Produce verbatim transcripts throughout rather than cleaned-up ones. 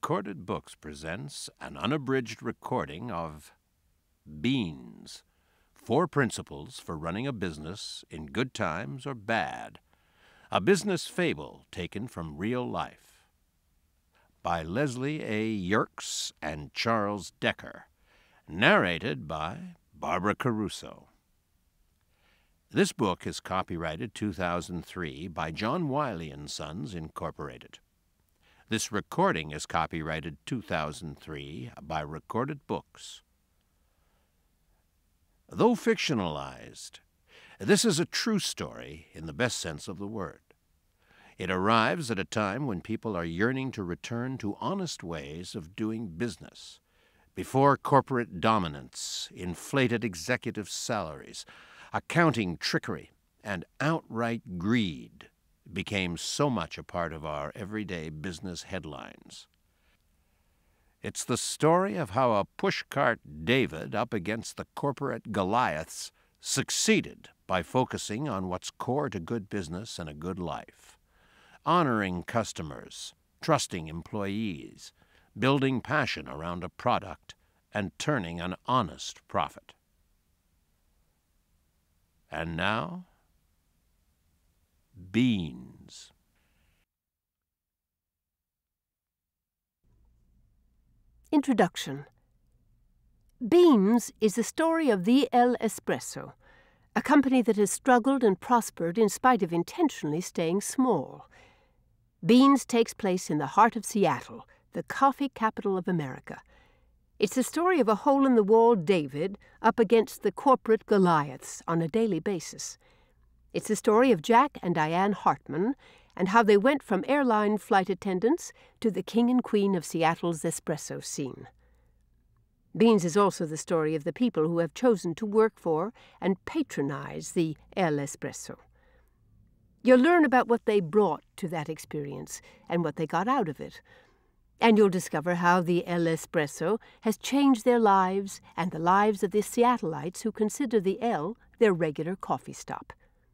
Recorded Books presents an unabridged recording of Beans, Four Principles for Running a Business in Good Times or Bad, a business fable taken from real life, by Leslie A. Yerkes and Charles Decker, narrated by Barbara Caruso. This book is copyrighted two thousand three by John Wiley and Sons, Incorporated. This recording is copyrighted two thousand three by Recorded Books. Though fictionalized, this is a true story in the best sense of the word. It arrives at a time when people are yearning to return to honest ways of doing business, before corporate dominance, inflated executive salaries, accounting trickery, and outright greed became so much a part of our everyday business headlines. It's the story of how a pushcart David up against the corporate Goliaths succeeded by focusing on what's core to good business and a good life, honoring customers, trusting employees, building passion around a product, and turning an honest profit. And now, Beans. Introduction. Beans is the story of the El Espresso, a company that has struggled and prospered in spite of intentionally staying small. Beans takes place in the heart of Seattle, the coffee capital of America. It's the story of a hole-in-the-wall David up against the corporate Goliaths on a daily basis. It's the story of Jack and Diane Hartman and how they went from airline flight attendants to the king and queen of Seattle's espresso scene. Beans is also the story of the people who have chosen to work for and patronize the El Espresso. You'll learn about what they brought to that experience and what they got out of it. And you'll discover how the El Espresso has changed their lives and the lives of the Seattleites who consider the El their regular coffee stop.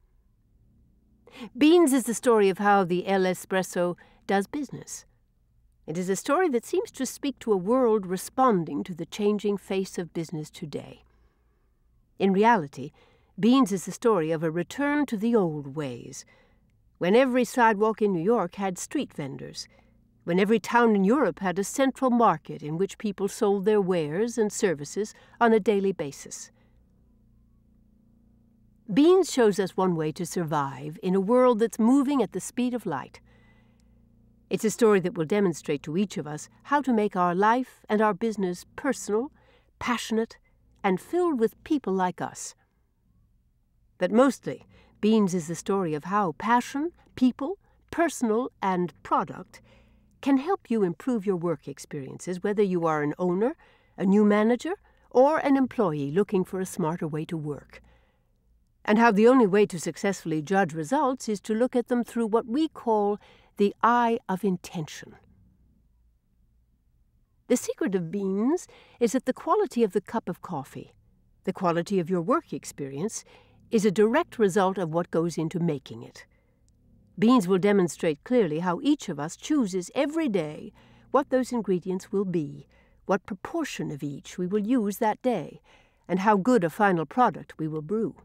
Beans is the story of how the El Espresso does business. It is a story that seems to speak to a world responding to the changing face of business today. In reality, Beans is the story of a return to the old ways, when every sidewalk in New York had street vendors, when every town in Europe had a central market in which people sold their wares and services on a daily basis. Beans shows us one way to survive in a world that's moving at the speed of light. It's a story that will demonstrate to each of us how to make our life and our business personal, passionate, and filled with people like us. But mostly, Beans is the story of how passion, people, personal, and product can help you improve your work experiences, whether you are an owner, a new manager, or an employee looking for a smarter way to work. And how the only way to successfully judge results is to look at them through what we call the eye of intention. The secret of Beans is that the quality of the cup of coffee, the quality of your work experience, is a direct result of what goes into making it. Beans will demonstrate clearly how each of us chooses every day what those ingredients will be, what proportion of each we will use that day, and how good a final product we will brew.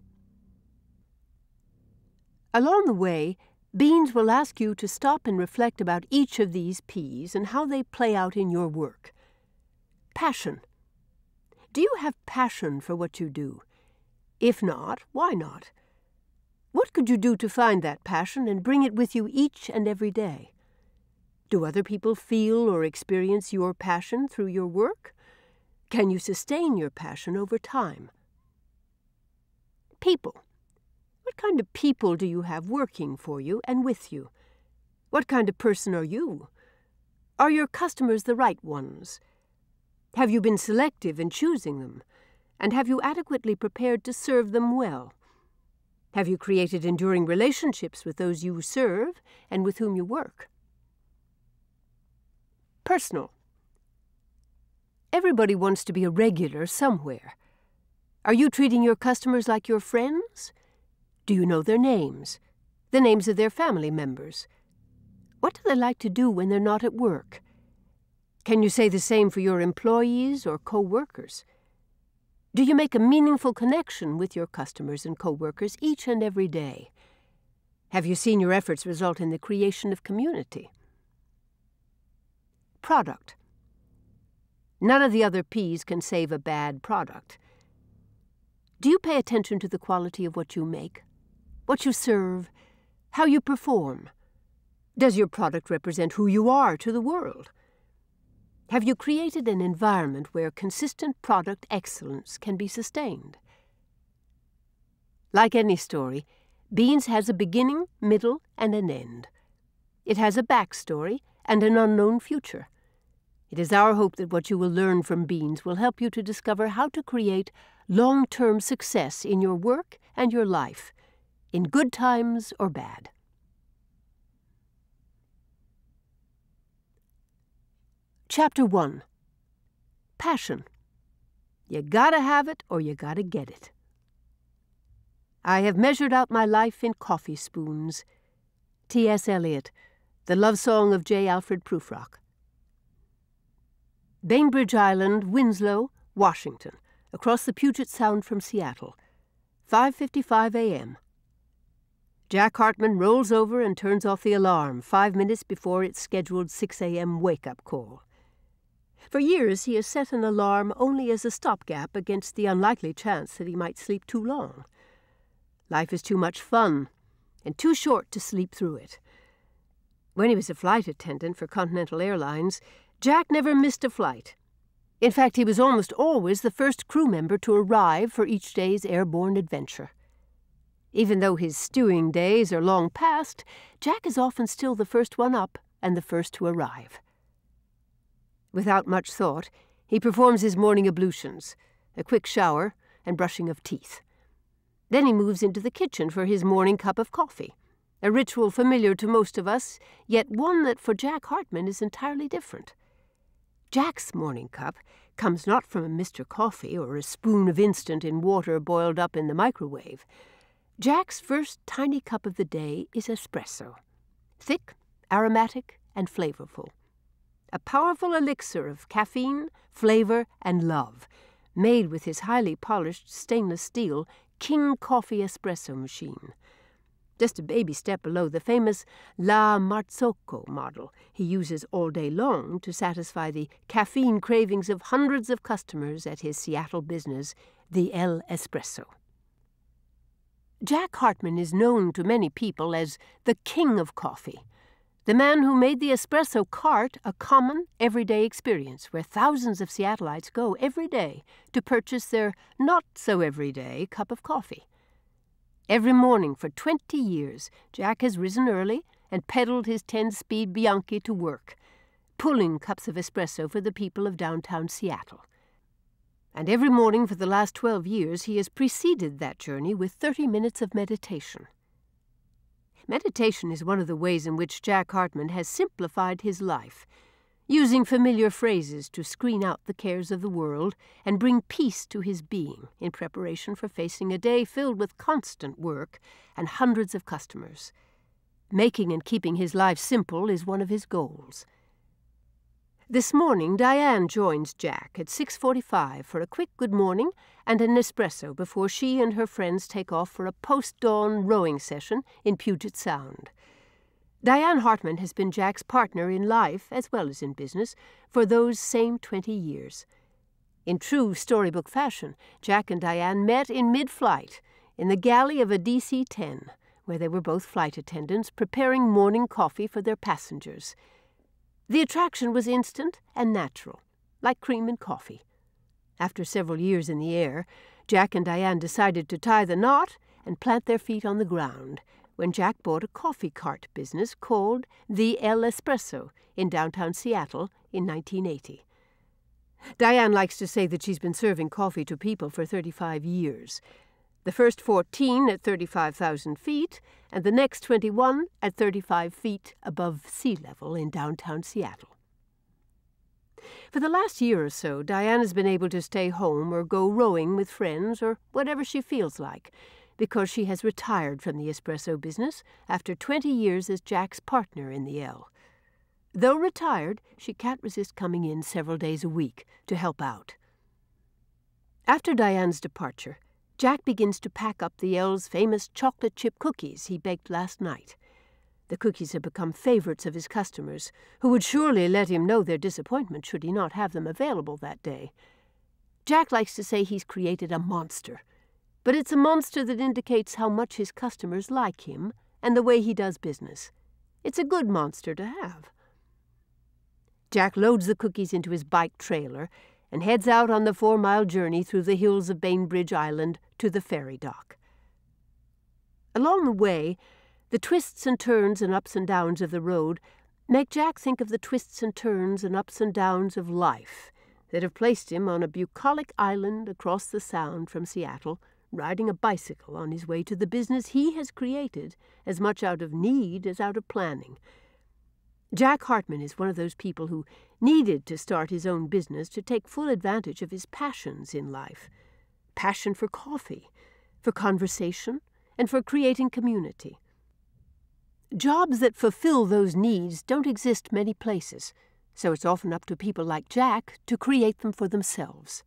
Along the way, Beans will ask you to stop and reflect about each of these P's and how they play out in your work. Passion. Do you have passion for what you do? If not, why not? What could you do to find that passion and bring it with you each and every day? Do other people feel or experience your passion through your work? Can you sustain your passion over time? People. What kind of people do you have working for you and with you? What kind of person are you? Are your customers the right ones? Have you been selective in choosing them? And have you adequately prepared to serve them well? Have you created enduring relationships with those you serve and with whom you work? Personal. Everybody wants to be a regular somewhere. Are you treating your customers like your friends? Do you know their names, the names of their family members? What do they like to do when they're not at work? Can you say the same for your employees or co-workers? Do you make a meaningful connection with your customers and co-workers each and every day? Have you seen your efforts result in the creation of community? Product. None of the other P's can save a bad product. Do you pay attention to the quality of what you make, what you serve, how you perform? Does your product represent who you are to the world? Have you created an environment where consistent product excellence can be sustained? Like any story, Beans has a beginning, middle, and an end. It has a backstory and an unknown future. It is our hope that what you will learn from Beans will help you to discover how to create long-term success in your work and your life, in good times or bad. Chapter one. Passion. You gotta have it or you gotta get it. I have measured out my life in coffee spoons. T S Eliot, The Love Song of J. Alfred Prufrock. Bainbridge Island, Winslow, Washington, across the Puget Sound from Seattle, five fifty-five a m Jack Hartman rolls over and turns off the alarm five minutes before its scheduled six a m wake-up call. For years he has set an alarm only as a stopgap against the unlikely chance that he might sleep too long. Life is too much fun, and too short to sleep through it. When he was a flight attendant for Continental Airlines, Jack never missed a flight. In fact, he was almost always the first crew member to arrive for each day's airborne adventure. Even though his stewing days are long past, Jack is often still the first one up and the first to arrive. Without much thought, he performs his morning ablutions, a quick shower, and brushing of teeth. Then he moves into the kitchen for his morning cup of coffee, a ritual familiar to most of us, yet one that for Jack Hartman is entirely different. Jack's morning cup comes not from a Mister Coffee or a spoon of instant in water boiled up in the microwave. Jack's first tiny cup of the day is espresso, thick, aromatic, and flavorful. A powerful elixir of caffeine, flavor, and love, made with his highly polished stainless steel King Coffee espresso machine. Just a baby step below the famous La Marzocco model he uses all day long to satisfy the caffeine cravings of hundreds of customers at his Seattle business, the El Espresso. Jack Hartman is known to many people as the King of Coffee, the man who made the espresso cart a common, everyday experience where thousands of Seattleites go every day to purchase their not-so-everyday cup of coffee. Every morning for twenty years, Jack has risen early and pedaled his ten-speed Bianchi to work, pulling cups of espresso for the people of downtown Seattle. And every morning for the last twelve years, he has preceded that journey with thirty minutes of meditation. Meditation is one of the ways in which Jack Hartman has simplified his life, using familiar phrases to screen out the cares of the world and bring peace to his being in preparation for facing a day filled with constant work and hundreds of customers. Making and keeping his life simple is one of his goals. This morning, Diane joins Jack at six forty-five for a quick good morning and an espresso before she and her friends take off for a post-dawn rowing session in Puget Sound. Diane Hartman has been Jack's partner in life as well as in business for those same twenty years. In true storybook fashion, Jack and Diane met in mid-flight in the galley of a D C ten, where they were both flight attendants preparing morning coffee for their passengers. The attraction was instant and natural, like cream and coffee. After several years in the air, Jack and Diane decided to tie the knot and plant their feet on the ground when Jack bought a coffee cart business called the El Espresso in downtown Seattle in nineteen eighty. Diane likes to say that she's been serving coffee to people for thirty-five years. The first fourteen at thirty-five thousand feet, and the next twenty-one at thirty-five feet above sea level in downtown Seattle. For the last year or so, Diane has been able to stay home or go rowing with friends or whatever she feels like, because she has retired from the espresso business after twenty years as Jack's partner in the L. Though retired, she can't resist coming in several days a week to help out. After Diane's departure, Jack begins to pack up the L's famous chocolate chip cookies he baked last night. The cookies have become favorites of his customers, who would surely let him know their disappointment should he not have them available that day. Jack likes to say he's created a monster, but it's a monster that indicates how much his customers like him and the way he does business. It's a good monster to have. Jack loads the cookies into his bike trailer and heads out on the four-mile journey through the hills of Bainbridge Island to the ferry dock. Along the way, the twists and turns and ups and downs of the road make Jack think of the twists and turns and ups and downs of life that have placed him on a bucolic island across the Sound from Seattle, riding a bicycle on his way to the business he has created as much out of need as out of planning. Jack Hartman is one of those people who needed to start his own business to take full advantage of his passions in life. Passion for coffee, for conversation, and for creating community. Jobs that fulfill those needs don't exist many places, so it's often up to people like Jack to create them for themselves.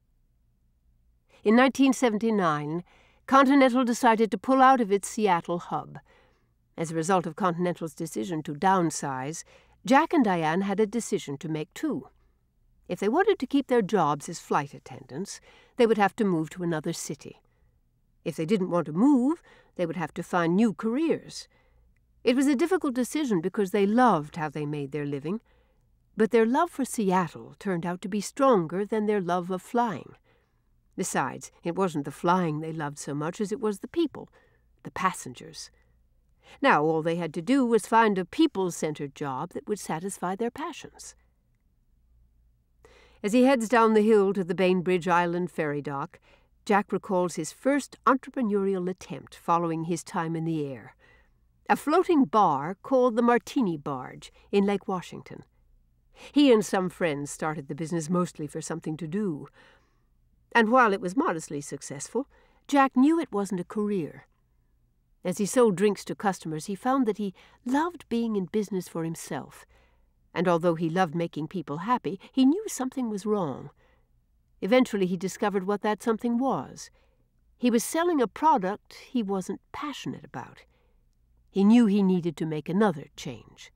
In nineteen seventy-nine, Continental decided to pull out of its Seattle hub. As a result of Continental's decision to downsize, Jack and Diane had a decision to make too. If they wanted to keep their jobs as flight attendants, they would have to move to another city. If they didn't want to move, they would have to find new careers. It was a difficult decision because they loved how they made their living, but their love for Seattle turned out to be stronger than their love of flying. Besides, it wasn't the flying they loved so much as it was the people, the passengers. Now all they had to do was find a people-centered job that would satisfy their passions. As he heads down the hill to the Bainbridge Island ferry dock, Jack recalls his first entrepreneurial attempt following his time in the air. A floating bar called the Martini Barge in Lake Washington. He and some friends started the business mostly for something to do. And while it was modestly successful, Jack knew it wasn't a career. As he sold drinks to customers, he found that he loved being in business for himself. And although he loved making people happy, he knew something was wrong. Eventually he discovered what that something was. He was selling a product he wasn't passionate about. He knew he needed to make another change.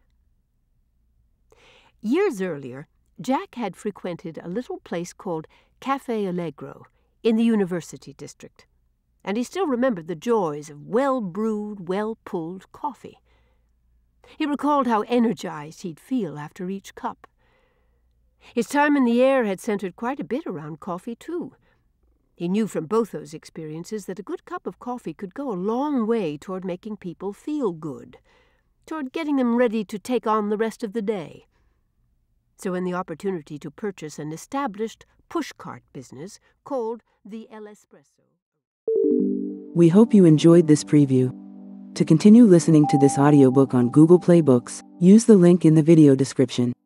Years earlier, Jack had frequented a little place called Cafe Allegro in the University District, and he still remembered the joys of well-brewed, well-pulled coffee. He recalled how energized he'd feel after each cup. His time in the air had centered quite a bit around coffee, too. He knew from both those experiences that a good cup of coffee could go a long way toward making people feel good, toward getting them ready to take on the rest of the day. So when the opportunity to purchase an established pushcart business called the El Espresso. We hope you enjoyed this preview. To continue listening to this audiobook on Google Play Books, use the link in the video description.